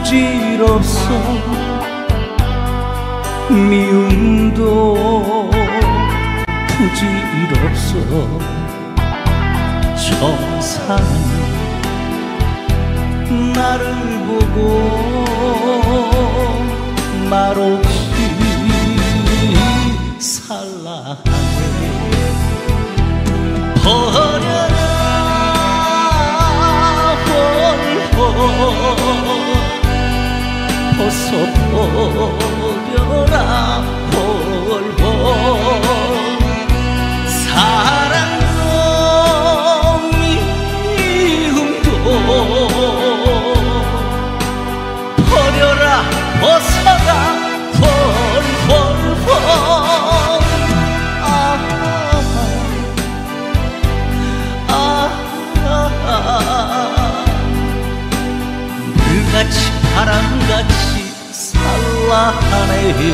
부질없어 미움도 부질없어 정상은 나를 보고 말없이 살라하네. 버려라 홀홀 벗어버려라 홀홀 사랑도 미움도 버려라 벗어라 홀홀홀 물같이 바람같이 살라하네.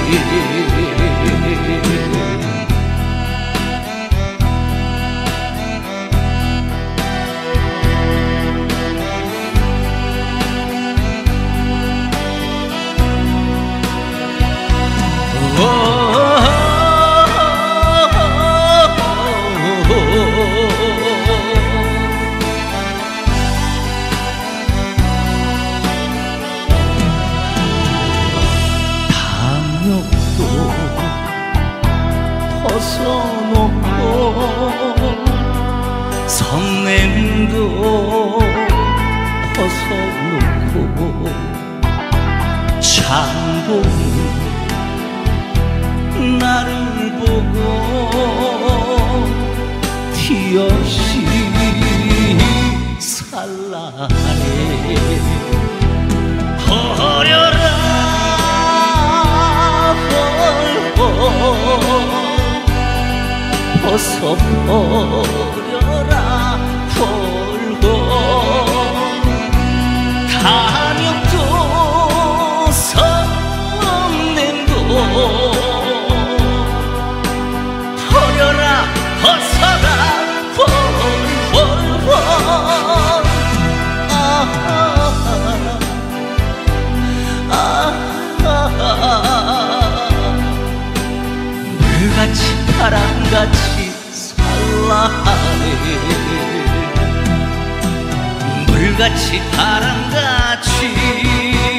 벗어놓고 성냄도 벗어놓고 장봉이 나를 보고 티없이 살라하네. 버려라 벗어버려라 홀홀 탐욕도 성냄도 버려라 벗어라 홀홀 물같이 바람같이 살라하네. 물같이 바람같이